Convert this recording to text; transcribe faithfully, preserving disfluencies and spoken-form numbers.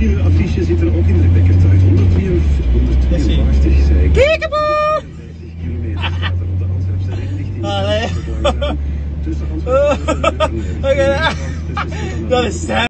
Ieder affiche zit er ook indrukwekkend uit. honderdtweeënvijftig, zei ik. Kiekeboe! kilometer staat er op de Antwerpse ring richting Allee. de tussen Antwerpen en Oké, dat is